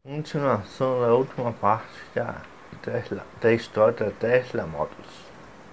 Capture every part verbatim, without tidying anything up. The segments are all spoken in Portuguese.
Continuação da última parte da, Tesla, da história da Tesla Motors.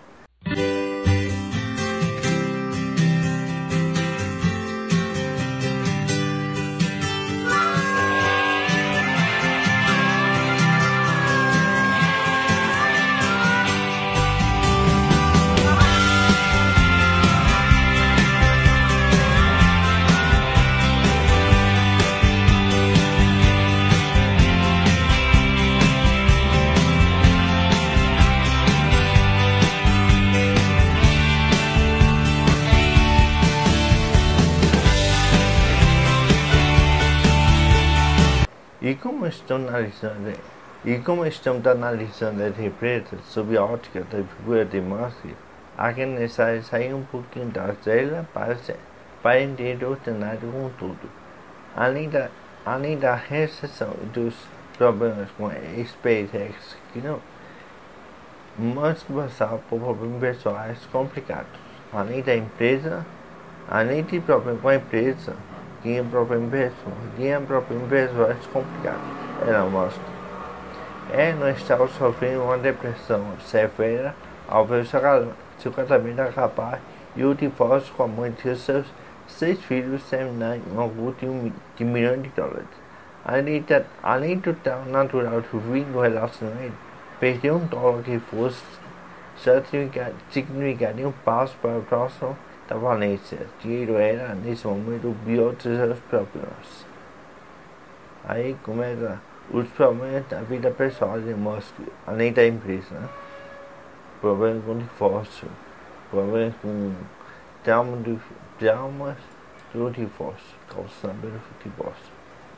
E como estamos analisando, e como estamos analisando as empresas sob a ótica da figura de Musk, aqui é necessário sair um pouquinho da tela para, para entender o cenário como tudo. Além da, além da recessão e dos problemas com a SpaceX, que não, Musk passava por problemas pessoais complicados. Além da empresa, além de problemas com a empresa, tinha problemas pessoais, tinha problemas pessoais complicados. Era Musk. É, não estava sofrendo uma depressão severa ao ver seu casamento acabar e o divórcio com a mãe de seus seis filhos terminar em um lucro de, um, de milhões de dólares. Além, de, além do tal natural do fim do relacionamento, perder um dólar que fosse significaria um passo para o próximo da Valência. Dinheiro era, nesse momento, o pior dos seus problemas. Aí começa os problemas da vida pessoal de Musk, além da empresa, né? Problemas com divórcio, problemas com trauma do, traumas do divórcio, causando pelo divórcio.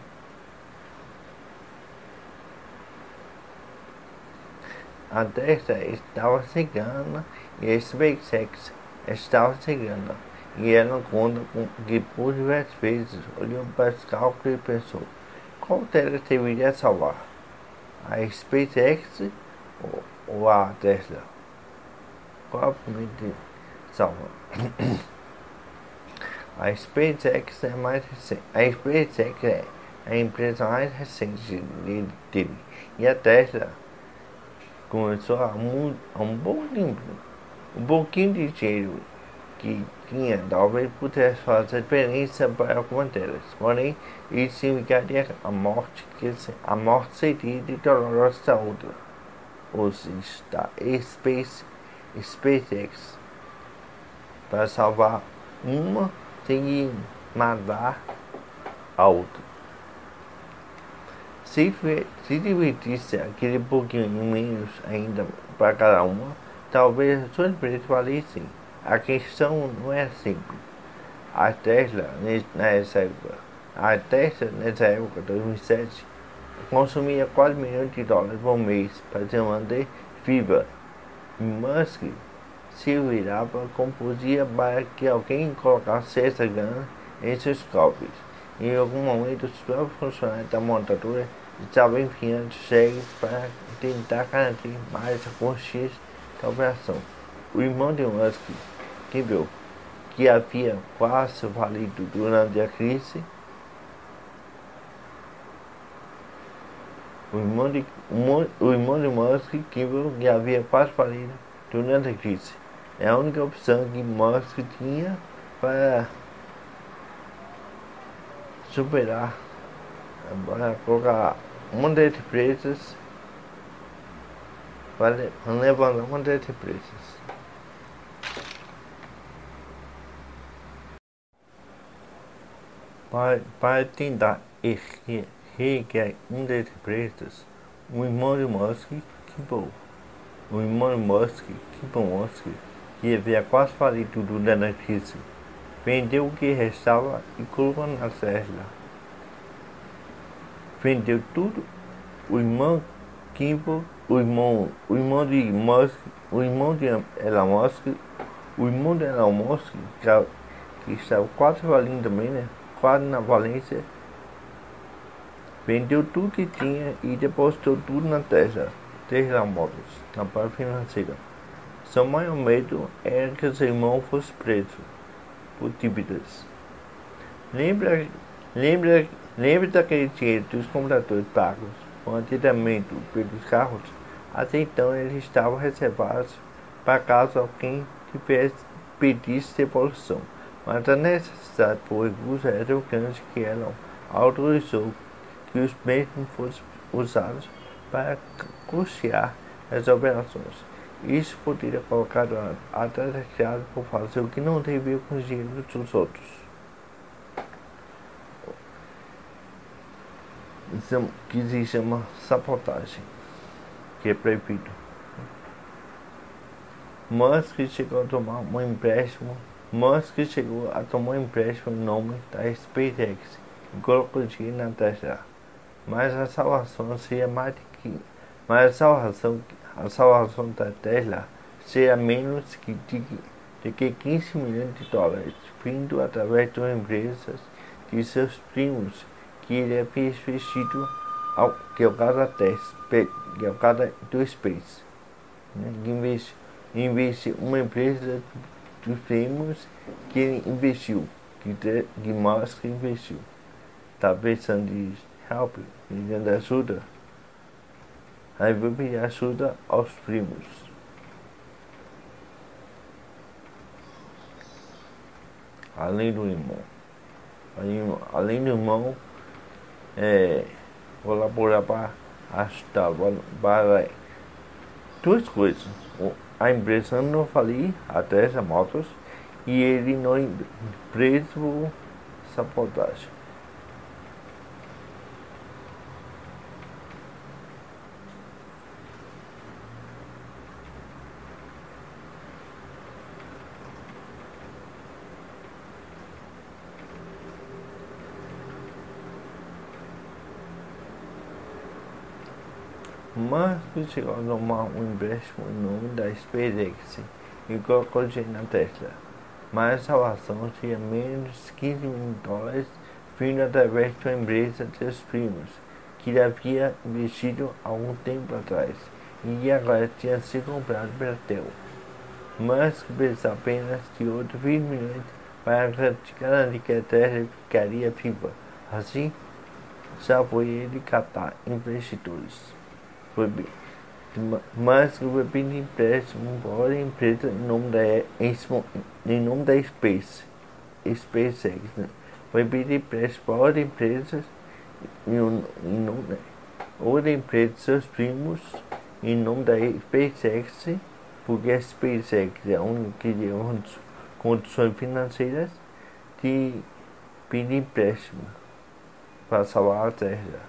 A Tesla estava chegando e a SpaceX estava chegando, e ela conta com que por diversas vezes olhou para os cálculos e pensou: qual Tesla deveria salvar? A SpaceX ou, ou a Tesla? Qual realmente salva? A SpaceX é mais recente. A SpaceX é a empresa mais recente dele, e a Tesla começou a um, a um bom tempo. Um pouquinho de dinheiro que tinha talvez pudesse fazer diferença para algumas delas, porém isso significaria a morte, que a morte seria de dolorosa saúde. Ou seja, da Space, SpaceX, para salvar uma, tem que matar a outra. Se, se dividisse aquele pouquinho menos ainda para cada uma, talvez a sua empresa valesse. A questão não é simples. A Tesla, nessa época, a Tesla, nessa época, dois mil e sete, consumia quatro milhões de dólares por mês para se manter viva. E Musk se virava, compuzia para que alguém colocasse essa grana em seus cofres. Em algum momento, os próprios funcionários da montadora estavam enfiando cheques para tentar garantir mais a consciência da operação. O irmão de Musk, que viu que havia quase falido durante a crise, o irmão de, o irmão de Musk, que viu que havia quase falido durante a crise, é a única opção que Musk tinha para superar, para colocar uma das empresas, para levantar uma das empresas. Para, para tentar erguer uma das empresas, o irmão de Musk, Kimball, o irmão de Musk, Kimball Musk, que havia quase falido durante a crise, vendeu o que restava e colocou na Tesla. Vendeu tudo. O irmão Kimball, o irmão, o irmão de Musk, o irmão de Elon Musk, o irmão de Elon Musk, que, que estava quase falindo também, né? Quase na Valência, vendeu tudo que tinha e depositou tudo na Tesla, Tesla Motors, na parte financeira. Seu maior medo era que seu irmão fosse preso por dívidas. Lembra Lembra, lembra daquele dinheiro dos compradores pagos com adiantamento pelos carros? Até então eles estavam reservados para caso alguém tivesse pedisse devolução, mas a necessidade por recursos era tão grande que ela autorizou que os mesmos fossem usados para custear as operações. Isso poderia colocar a desgraçada por fazer o que não devia com os dinheiros dos outros. Isso que se chama sabotagem, que é proibido. Musk chegou a tomar um empréstimo. Musk chegou a tomar um empréstimo em nome da SpaceX e colocou dinheiro na Tesla. Mas a salvação seria mais de que, mas a salvação, a salvação da Tesla seria menos que de, de que quinze milhões de dólares, vindo através de empresas de seus primos, que ele havia investido ao que é o caso da Tesla, que é o caso do Space, né, que investe, investe uma empresa dos primos que ele investiu, que, que Musk investiu. Tá pensando em help, pedindo ajuda. Aí vou pedir ajuda aos primos. Além do irmão. Além, além do irmão, é, colaborar para ajudar para duas coisas. A empresa não falir, a Tesla Motors, e ele não preso por sabotagem. Musk chegou a tomar um empréstimo em nome da SpaceX e colocou dinheiro na Tesla, mas a salvação tinha menos de quinze mil dólares vindo através de uma empresa de seus primos, que ele havia investido há algum tempo atrás e agora tinha sido comprado pela Tel. Musk precisava apenas de outros vinte milhões para garantir que a Tesla ficaria viva. Assim, já foi ele captar investidores. Foi Musk foi pedir empréstimo para a empresa em nome da, em nome da Space, SpaceX. Né? Foi pedir empréstimo para outra empresa em, em nome outra empresa de seus primos em nome da SpaceX, porque a SpaceX é a única que tem condições financeiras de pedir empréstimo para salvar a Terra,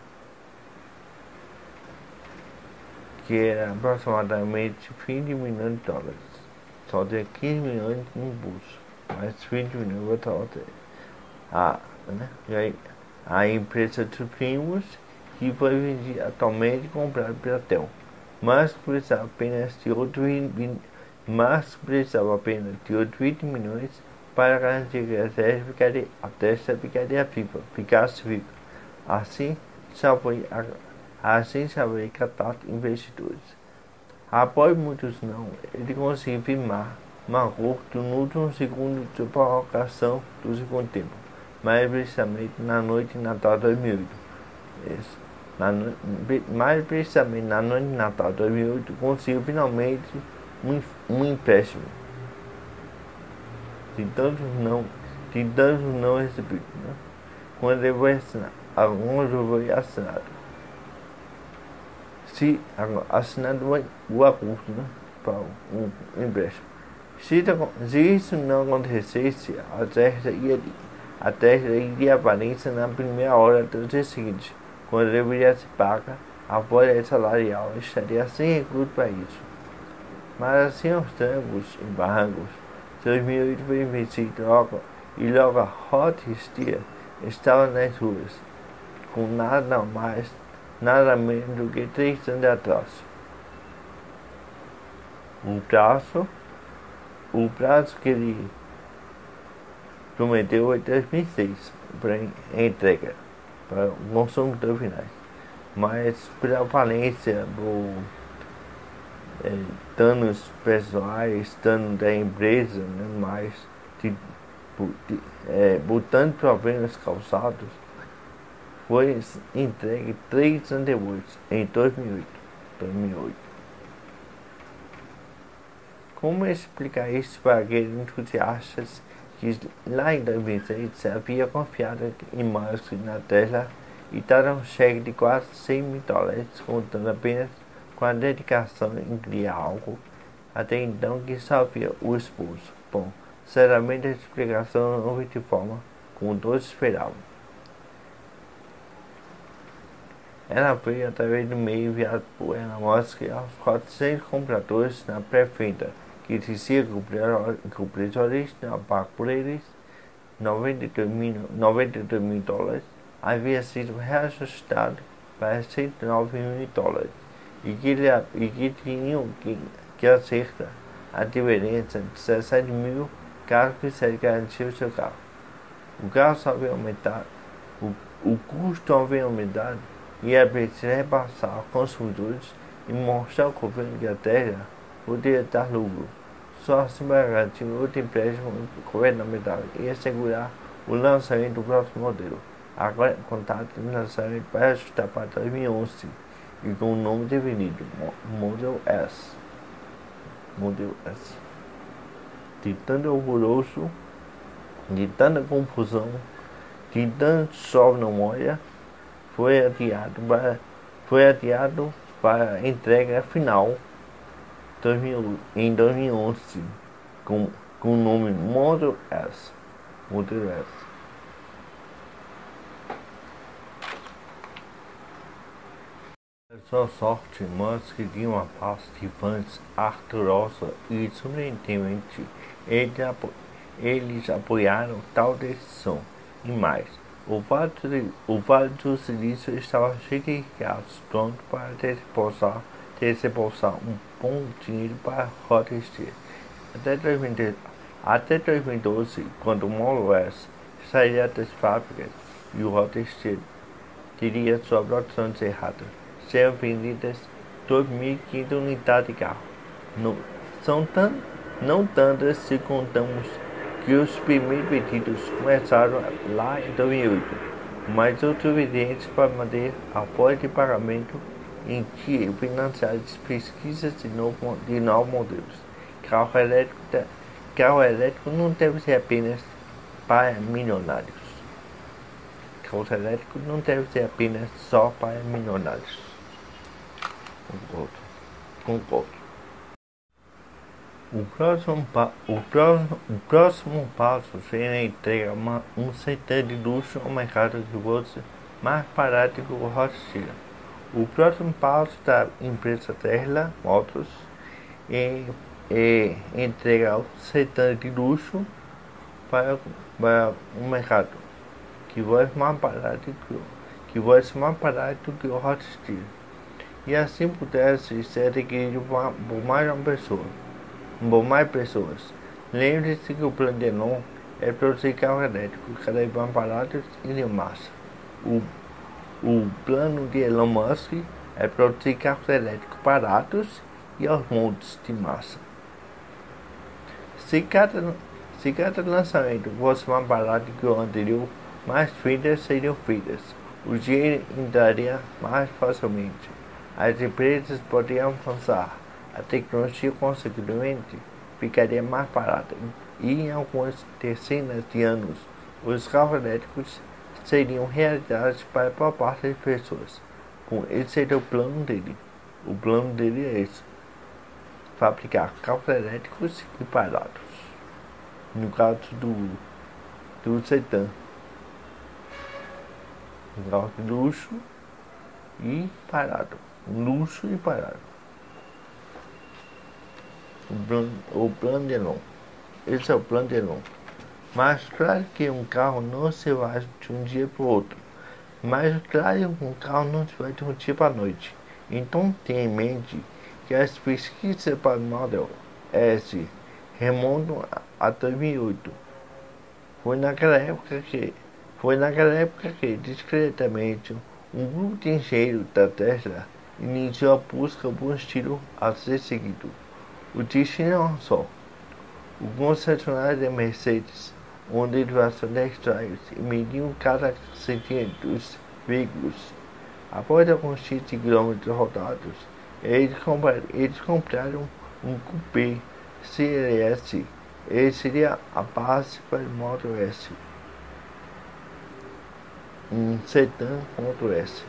que era aproximadamente vinte milhões de dólares. Só tinha quinze milhões no bolso, mas vinte milhões para outra. A, né? E aí, a empresa dos primos, que foi vendida atualmente comprada pela Tel. Mas precisava apenas de outros vinte, mas precisava apenas de outros vinte milhões para garantir que a Tesla ficaria, a Tesla ficaria viva, ficasse viva. Assim, já foi a Assim saber captar investidores. Após muitos não, ele conseguiu firmar marcou no último segundo de prorrogação do segundo tempo, mais precisamente na noite de Natal dois mil e oito. Isso. Na no... Mais precisamente na noite de Natal dois mil e oito, conseguiu finalmente um, um empréstimo. De tantos não, de tantos não recebidos, né? Quando ele foi assinado, alguns foi assinado. Se assinado o acordo, né, para um empréstimo. Se, se isso não acontecesse, a Tesla iria, a Tesla iria aparecer na primeira hora do dia seguinte, quando deveria se pagar, a folha salarial estaria sem recurso para isso. Mas assim aos trancos e barrancos, dois mil e oito foi vencido logo, e logo a Hot Steer estava nas ruas, com nada mais, nada menos do que três anos atrás. Um prazo, o prazo que ele prometeu foi dois mil e seis para entrega para o consumidor final, mas pela falência, por é, danos pessoais, danos da empresa, né, mais de, por, de, é, por tantos problemas causados, foi entregue três anos depois, em dois mil e oito. Como explicar isso para aqueles entusiastas que lá em dois mil e seis havia confiado em Musk na Tesla e deram um cheque de quase cem mil dólares, contando apenas com a dedicação em criar algo até então que só havia o esposo? Bom, certamente a explicação não foi de forma como todos esperavam. Ela veio através do e-mail enviado por Elon Musk aos quatrocentos compradores na pré-venda, que dizia que o preço original pago por eles, noventa e dois mil dólares, havia sido reajustado para cento e nove mil dólares e que, ele, e que tinham que, que acertar a diferença de dezessete mil caso quisesse garantir o seu carro. O carro só havia aumentado, o, o custo havia aumentado e é preciso repassar aos consumidores e mostrar ao governo que a Tesla poderia dar lucro. Só assim vai garantir outro empréstimo governamental e assegurar o lançamento do próximo modelo. Agora, contato de lançamento vai ajustar para dois mil e onze e com o nome definido, Model S. Model S. De tanto alvoroço, de tanta confusão, de tanto sol não molha, foi adiado para, foi adiado para a entrega final em dois mil e onze com, com o nome Model S. Model S. Sua sorte, Musk tinha uma base de fãs ardorosa e surpreendentemente eles, apo eles apoiaram tal decisão. E mais, o Vale, de, o vale do Silício estava cheio de ricaços pronto para desembolsar, desembolsar um bom dinheiro para Rochester. Até dois mil e doze, quando o Model S sairia das fábricas e o Rochester teria sua produção encerrada, serão vendidas dois mil e quinhentas unidades de carro. Não, são tan, não tantas se contamos que os primeiros pedidos começaram lá em dois mil e oito, mas o suficiente para manter a folha de pagamento em que financiar as pesquisas de, novo, de novos modelos. Carro elétrico, carro elétrico não deve ser apenas para milionários. Carro elétrico não deve ser apenas só para milionários. Concordo. Concordo. O próximo, o, próximo, o próximo passo seria entregar uma, um setor de luxo ao mercado que fosse mais barato que o Rothschild. O próximo passo da empresa Tesla Motors é, é entregar o setor de luxo para, para um mercado que fosse mais barato que, que fosse mais barato que o Rothschild. E assim pudesse ser adquirido por mais uma pessoa. Por mais pessoas. Lembre-se que o plano de Elon é produzir carros elétricos cada vez mais baratos e de massa. O, o plano de Elon Musk é produzir carros elétricos baratos e aos montes de massa. Se cada, se cada lançamento fosse mais barato que o anterior, mais vendas seriam feitas. O dinheiro entraria mais facilmente. As empresas poderiam avançar. A tecnologia, consequentemente, ficaria mais barata e em algumas dezenas de anos os carros elétricos seriam realidades para a maior parte das pessoas. Bom, esse seria o plano dele. O plano dele é esse: fabricar carros elétricos e baratos. No caso do, do sedã, um carro de luxo e barato. Luxo e barato. O plano, o plano de Elon. Esse é o plano de Elon. Mas claro que um carro não se vai de um dia para o outro. Mas claro que um carro não se vai de um dia para a noite. Então tenha em mente que as pesquisas para o Model S remontam a dois mil e oito. Foi naquela época que foi naquela época que discretamente um grupo de engenheiros da Tesla iniciou a busca por um estilo a ser seguido. O destino é um só: o concessionário da Mercedes, onde derivação de extras e mediam cada centímetro veículos. Após alguns cento quilômetros rodados, eles compraram, eles compraram um Coupé C L S. Ele seria a base para o Model S. Um sedã Model S.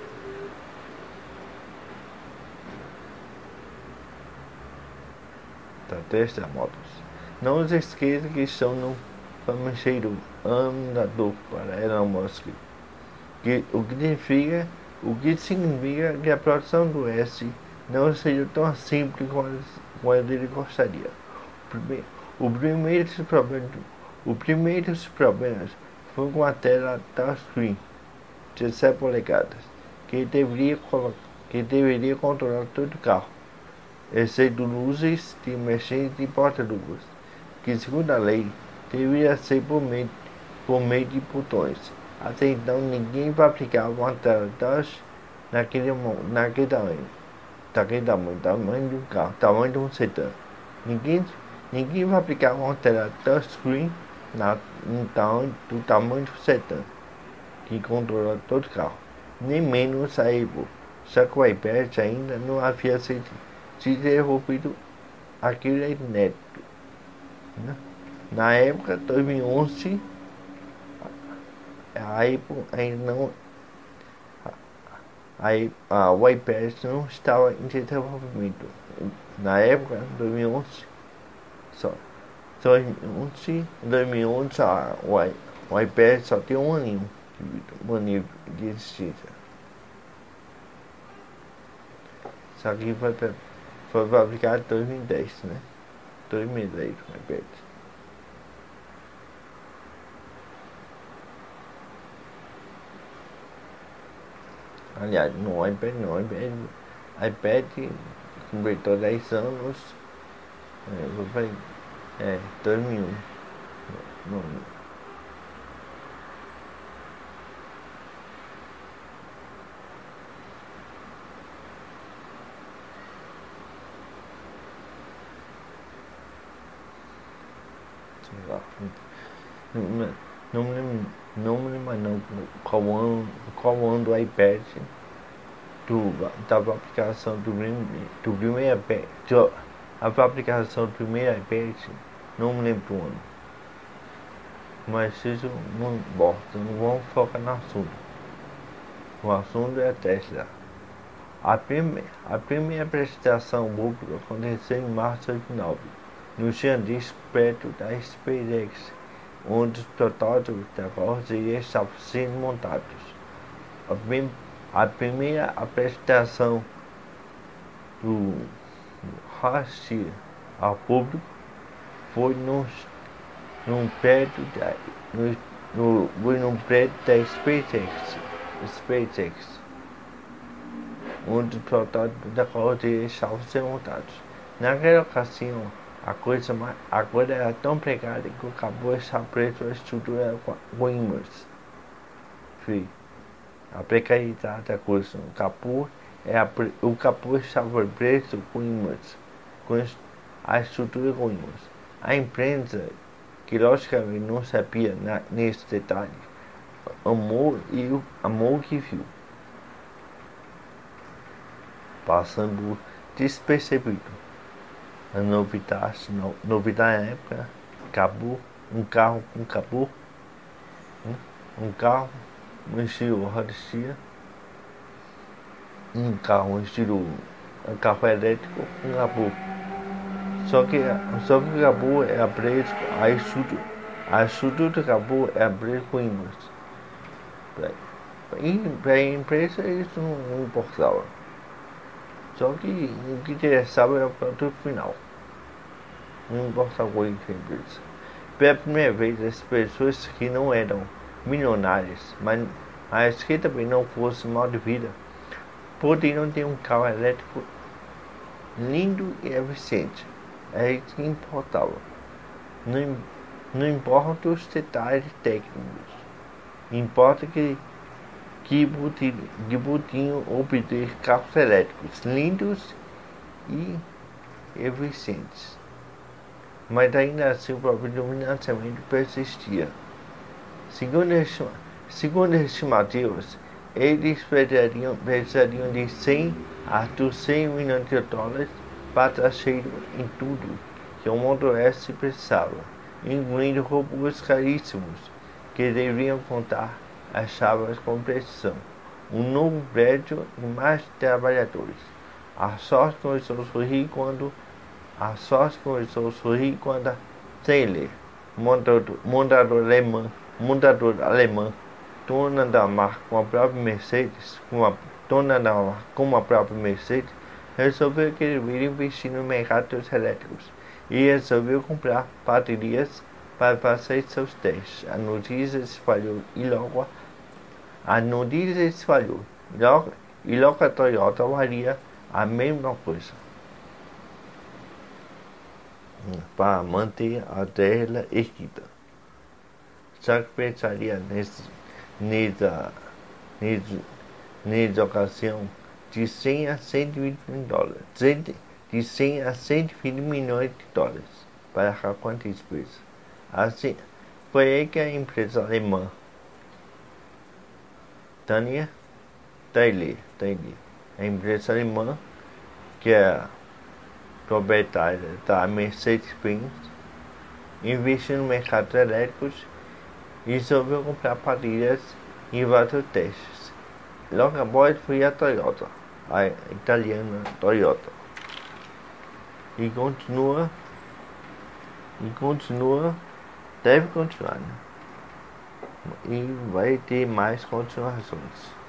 Da Tesla Motors. Não se esqueça que estão no famoso andador para Elon Musk. Que, o, que significa, o que significa que a produção do S não seja tão simples quanto ele gostaria. Primeiro, o primeiro problema, o primeiro dos problemas foi com a tela touchscreen de dezessete polegadas, que deveria, que deveria controlar todo o carro, exceto luzes de emergência e porta-luvas, que segundo a lei deveria ser por meio, por meio de botões. Até então ninguém fabricava uma tela touch naquele, naquele tamanho, daquele tamanho, tamanho de um carro, tamanho de um sedã. Ninguém, ninguém fabricava uma tela touchscreen na, no tamanho, do tamanho do sedã, que controla todo o carro, nem menos a Apple, só que o iPad ainda não havia sido desenvolvido aquele inédito. Né? Na época, dois mil e onze, a Apple ainda não, a, a, o iPad não estava em desenvolvimento. Na época, dois mil e onze, só dois mil e onze, dois mil e onze a, o, o iPad só tem um aninho um aninho de existência. Isso aqui foi, foi fabricado em dois mil e dez, né? dois mil e dez, o iPad. Aliás, no iPad não, iPad, iPad completou dez anos, é, foi, é, dois mil e um. Não, não. Sei lá. Não, não me lembro, não me lembro não qual ano, qual ano do iPad, do, da aplicação do, do primeiro iPad, a aplicação do primeiro iPad, não me lembro do ano. Mas isso não importa, não vamos focar no assunto. O assunto é a Tesla. A, prime, a primeira apresentação pública aconteceu em março de dois mil e nove, no Sandisk perto da SpaceX, onde os protótipos da carroceria estavam sendo montados. A, prim, a primeira apresentação do Roadster ao público foi no, no prédio da, no, no, foi no prédio da SpaceX, SpaceX, onde os protótipos da carroceria estavam sendo montados. Naquela ocasião, a coisa, mais, a coisa era tão precária que o capô estava preso à estrutura com ímãs. A precariedade da coisa. O capô, é a, o capô estava preso com ímãs, com a estrutura com ímãs. A imprensa, que logicamente não sabia na, nesse detalhe, amou e amou o que viu, passando despercebido. A novidade, no, novidade na época, capô, um carro com capô, um, um carro, um estilo Roadster, um carro, um estilo um carro elétrico com capô. Só que, só que o capô é preso, a estrutura, a estrutura do capô é preso com ímãs. Para a empresa isso não, não importava. Só que o que interessava era o produto final. Não importava com a empresa. Pela primeira vez, as pessoas que não eram milionárias, mas, mas que também não fossem mal de vida, poderiam ter um carro elétrico lindo e eficiente. É isso que importava. Não, não importa os detalhes técnicos. Importa que que podiam obter carros elétricos lindos e eficientes. Mas ainda assim o problema do financiamento persistia. Segundo as estimativas, eles precisariam, precisariam de cem a cem milhões de dólares para trazer em tudo que o Model S precisava, incluindo robôs caríssimos que deveriam contar as chaves com precisão, um novo prédio e mais trabalhadores. A sorte começou a sorrir quando a sorte começou a sorrir quando a Taylor, montador, montador alemão, montador alemão, dona da marca com a própria Mercedes, com a dona da marca com a própria Mercedes, resolveu que deveria investir no mercado dos elétricos e resolveu comprar baterias para fazer seus testes. A notícia se espalhou e logo a notícia se espalhou e logo, e logo a Toyota faria a mesma coisa para manter a terra erguida. Só que pensaria nesse, nessa, nessa, nessa ocasião de cem a cento e vinte milhões de dólares, de cem a cento e vinte milhões de dólares para a quanto despesa. Assim, foi aí que a empresa alemã Tânia Taylor, Taylor, a empresa alemã que é proprietária da Mercedes-Benz, investiu no mercado de elétricos e resolveu comprar baterias em vários testes. Logo após foi a Toyota, a italiana Toyota, e continua, e continua, deve continuar, né? E vai ter mais continuações.